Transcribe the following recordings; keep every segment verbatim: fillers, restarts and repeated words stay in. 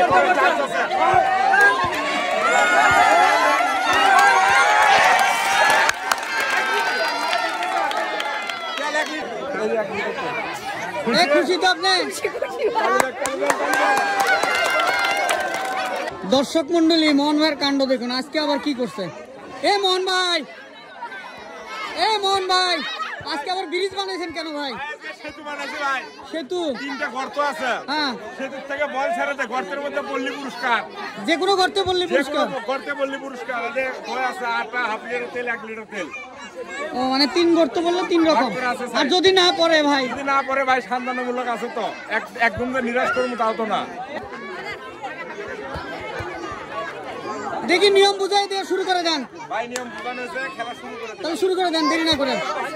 খুশি তো আপনি? দর্শক মন্ডলী, মোহন ভাইয়ের কাণ্ড দেখুন। আজকে আবার কি করছে এ মোহন ভাই, এ মোহন ভাই আজকে আবার ব্রিজ বানাইছেন কেন ভাই? সেতু বানাইছে ভাই। সেতু তিনটা গর্ত আছে। হ্যাঁ, সেতুর থেকে বল ছেড়েছে, গর্তের মধ্যে পল্লী পুরস্কার। যে কোনো গর্তে পল্লী পুরস্কার, গর্তে পল্লী পুরস্কার আছে। বই আছে আটা, হাফ লিটার তেল, এক লিটার তেল। ও মানে তিন গর্ত বললে তিন রকম। আর যদি না পড়ে ভাই? যদি না পড়ে ভাই সান্ত্বনামূলক আছে তো, একদম যে নিরাশ করবো তাও তো না। দেখি নিয়ম বুঝাই দিয়ে শুরু করে দেন ভাই। নিয়ম বুঝানো হয়েছে, খেলা শুরু করে তাহলে শুরু করে দেন, দেরি না করে।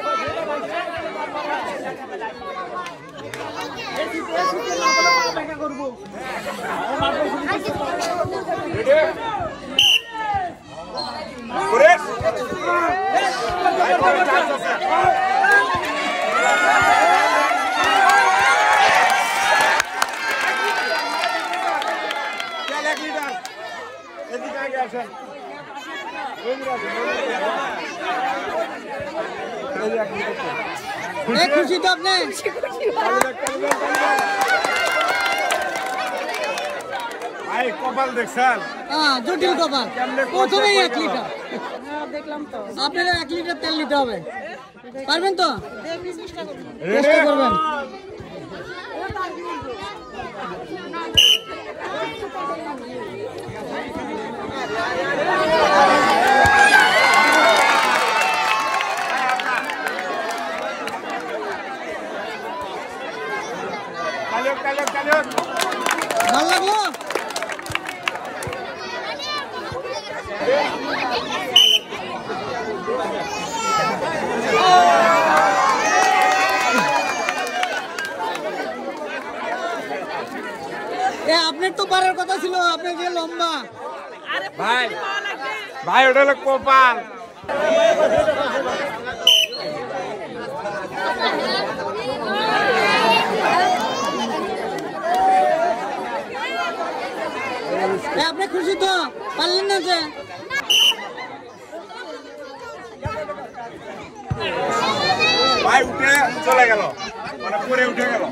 খুশি তো আপনি? ভাই কপাল দেখছেন? হ্যাঁ, জটিল কপাল। প্রথমেই এক লিটার আপনারা এক লিটার তেল নিতে হবে। পারবেন তো? চেষ্টা করবেন। ভালো লাগলো? আপনার তো পারার কথা ছিল, আপনার যে লম্বা। ভাই ভাই ওটা হলো কপাল। আপনি খুশি তো? পারলেন না যে? ভাই উঠে চলে গেল, মানে পরে উঠে গেল।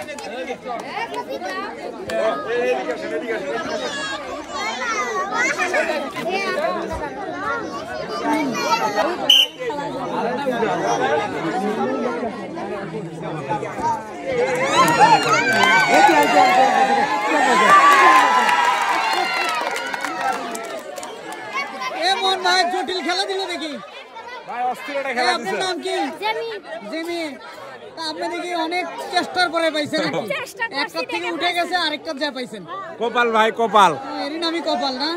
এমন ভাই জটিল খেলা দিল দেখি। ভাই অস্থির একটা খেলা আপনার নাম কি? জেমি। আপনি দেখি অনেক চেষ্টার পরে পাইছেন, একটা থেকে উঠে গেছে আরেকটা যা পাইছেন। কপাল ভাই কপাল। এরই নামই কপাল না?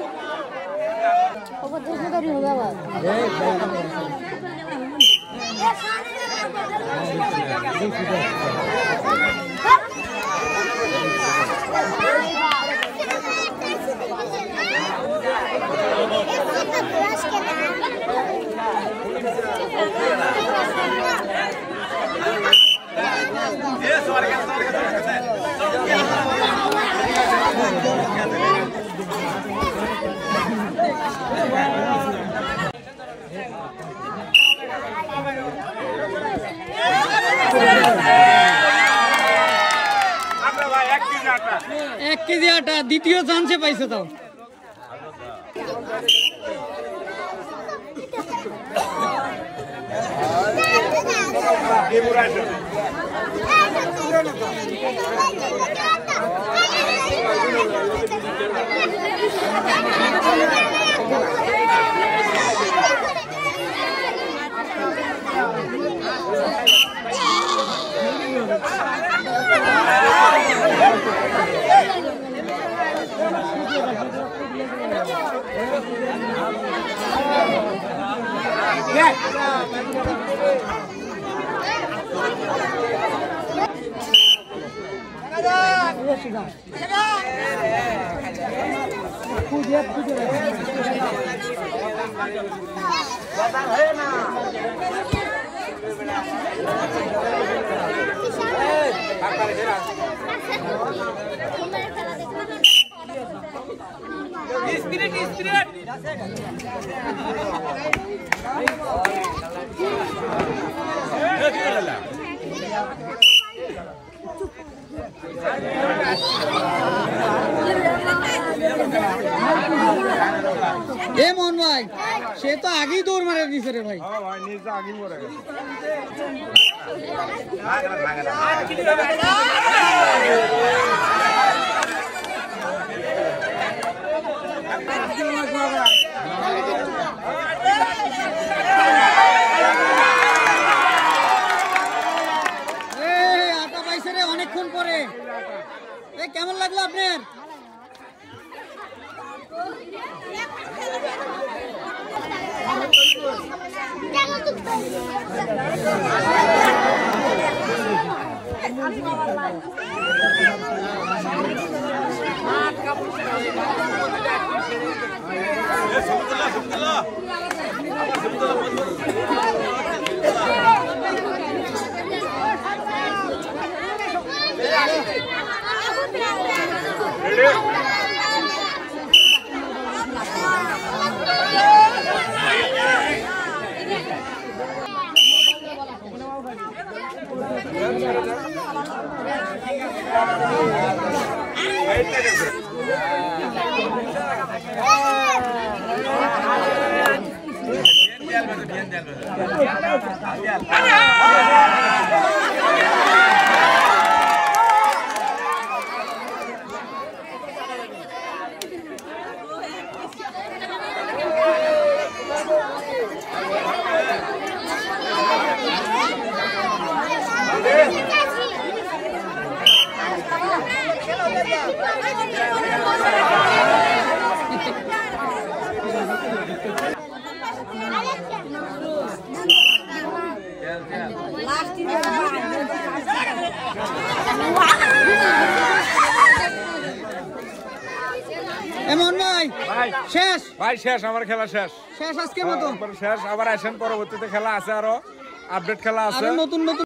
এক কেজি আটা দ্বিতীয় চান্সে পাইছে তাও। এ মোহন ভাই সে তো আগেই দৌড় মারা দিছে রে ভাই। আটা পাইছে রে অনেকক্ষণ পরে। কেমন লাগলো আপনার? এমন ভাই শেষ ভাই শেষ, আমার খেলা শেষ শেষ আজকের মতো শেষ। আবার আসেন, পরবর্তীতে খেলা আছে, আরো আপডেট খেলা আছে, নতুন নতুন